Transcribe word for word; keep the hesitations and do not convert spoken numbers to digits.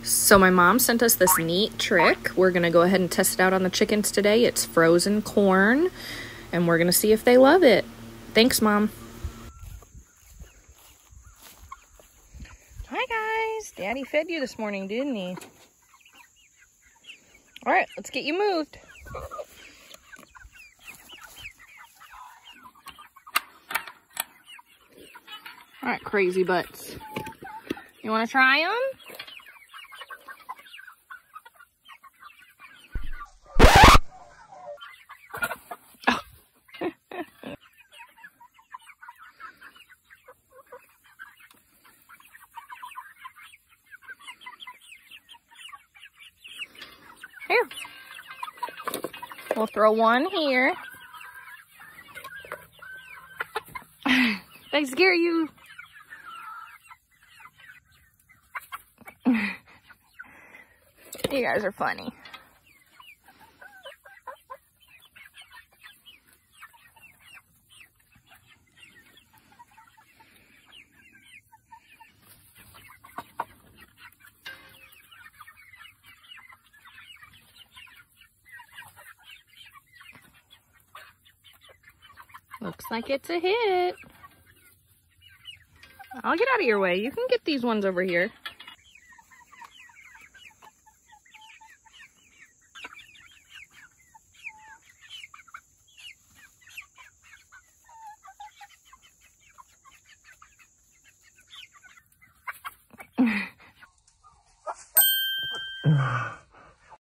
So my mom sent us this neat trick. We're gonna go ahead and test it out on the chickens today. It's frozen corn, and we're gonna see if they love it. Thanks, Mom. Hi guys, Daddy fed you this morning, didn't he? All right, let's get you moved. All right, crazy butts. You wanna try them? Here. We'll throw one here. They scare you. You guys are funny. Looks like it's a hit. I'll get out of your way. You can get these ones over here. Ugh.